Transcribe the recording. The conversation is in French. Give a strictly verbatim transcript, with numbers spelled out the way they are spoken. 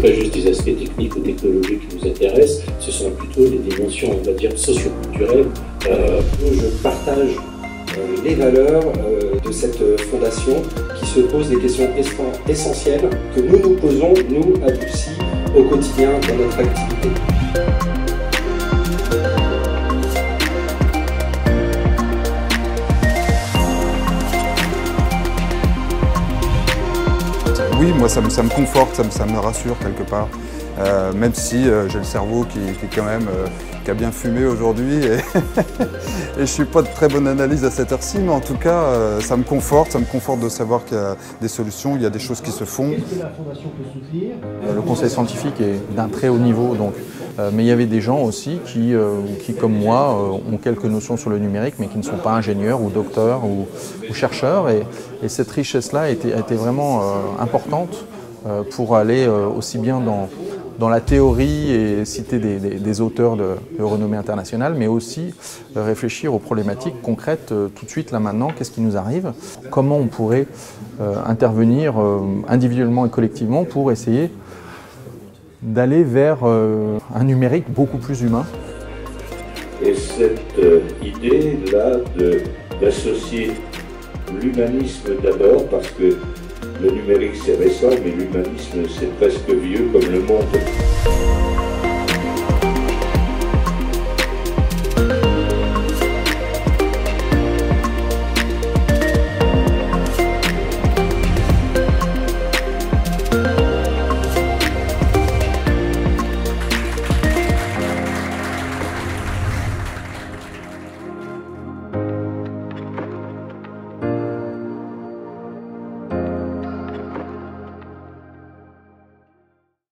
pas juste des aspects techniques ou technologiques qui nous intéressent, ce sont plutôt les dimensions, on va dire, socioculturelles. Euh, je partage euh, les valeurs euh, de cette fondation qui se pose des questions essentielles que nous nous posons, nous, à Dulcie, au quotidien dans notre activité. Oui, moi ça me, ça me conforte, ça me, ça me rassure quelque part, euh, même si euh, j'ai le cerveau qui, qui quand même euh, qui a bien fumé aujourd'hui et, et je ne suis pas de très bonne analyse à cette heure-ci, mais en tout cas euh, ça me conforte, ça me conforte de savoir qu'il y a des solutions, il y a des choses qui se font. Qu'est-ce que la Fondation peut soutenir ? Le conseil scientifique est d'un très haut niveau, donc, euh, mais il y avait des gens aussi qui, euh, qui comme moi, euh, ont quelques notions sur le numérique, mais qui ne sont pas ingénieurs ou docteurs ou, ou chercheurs. Et, et cette richesse-là a été, a été vraiment euh, importante euh, pour aller euh, aussi bien dans, dans la théorie et citer des, des, des auteurs de, de renommée internationale, mais aussi euh, réfléchir aux problématiques concrètes euh, tout de suite, là maintenant, qu'est-ce qui nous arrive, comment on pourrait euh, intervenir euh, individuellement et collectivement pour essayer d'aller vers euh, un numérique beaucoup plus humain. Et cette euh, idée-là d'associer l'humanisme d'abord, parce que le numérique c'est récent, mais l'humanisme c'est presque vieux comme le monde.